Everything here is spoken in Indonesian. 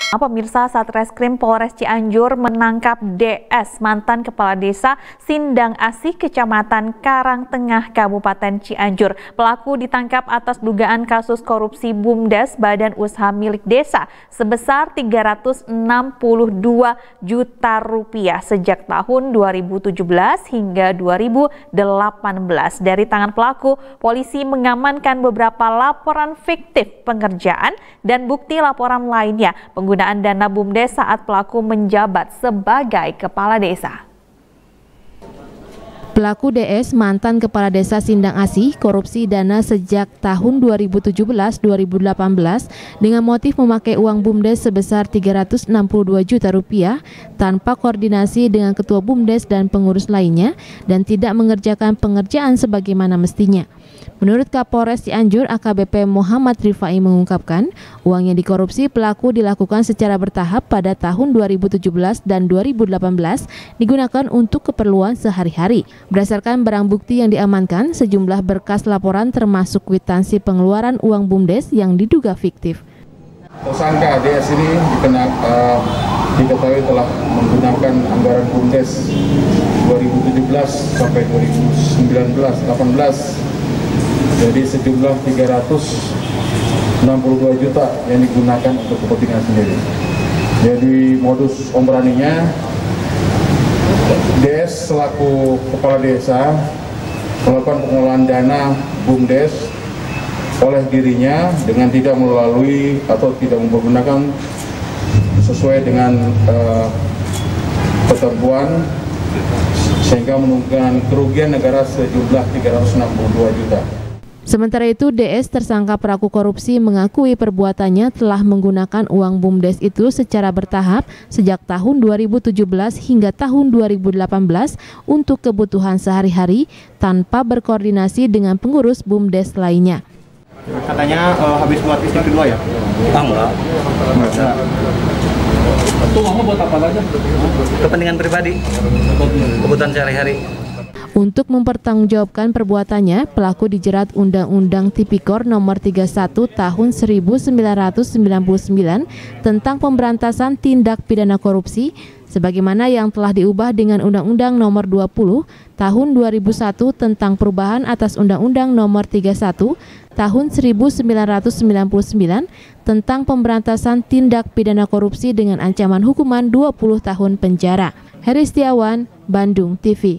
Pemirsa, Satreskrim Polres Cianjur menangkap DS, mantan Kepala Desa Sindang Asih, Kecamatan Karangtengah, Kabupaten Cianjur. Pelaku ditangkap atas dugaan kasus korupsi BUMDes Badan Usaha Milik Desa sebesar Rp362 juta sejak tahun 2017 hingga 2018. Dari tangan pelaku, polisi mengamankan beberapa laporan fiktif pengerjaan dan bukti laporan lainnya penggunaan dana BUMDes saat pelaku menjabat sebagai kepala desa. Pelaku DS, mantan Kepala Desa Sindang Asih, korupsi dana sejak tahun 2017-2018 dengan motif memakai uang BUMDes sebesar Rp362 juta tanpa koordinasi dengan Ketua BUMDes dan pengurus lainnya dan tidak mengerjakan pengerjaan sebagaimana mestinya. Menurut Kapolres Cianjur AKBP Muhammad Rifai mengungkapkan, uang yang dikorupsi pelaku dilakukan secara bertahap pada tahun 2017 dan 2018 digunakan untuk keperluan sehari-hari. Berdasarkan barang bukti yang diamankan, sejumlah berkas laporan termasuk kwitansi pengeluaran uang BUMDes yang diduga fiktif. Tersangka DS ini diketahui telah menggunakan anggaran BUMDes 2017 sampai 2019-18 jadi sejumlah Rp362 juta yang digunakan untuk kepentingan sendiri. Jadi modus operaninya, DS selaku kepala desa melakukan pengelolaan dana BUMDes oleh dirinya dengan tidak melalui atau tidak menggunakan sesuai dengan ketentuan sehingga menunjukkan kerugian negara sejumlah Rp362 juta. Sementara itu, DS tersangka pelaku korupsi mengakui perbuatannya telah menggunakan uang BUMDes itu secara bertahap sejak tahun 2017 hingga tahun 2018 untuk kebutuhan sehari-hari tanpa berkoordinasi dengan pengurus BUMDes lainnya. Katanya habis buat istri kedua ya? Enggak. Itu uangnya buat apa aja? Kepentingan pribadi, kebutuhan sehari-hari. Untuk mempertanggungjawabkan perbuatannya, pelaku dijerat Undang-Undang Tipikor Nomor 31 Tahun 1999 tentang pemberantasan tindak pidana korupsi, sebagaimana yang telah diubah dengan Undang-Undang Nomor 20 Tahun 2001 tentang perubahan atas Undang-Undang Nomor 31 Tahun 1999 tentang pemberantasan tindak pidana korupsi dengan ancaman hukuman 20 tahun penjara. Heri Setiawan, Bandung TV.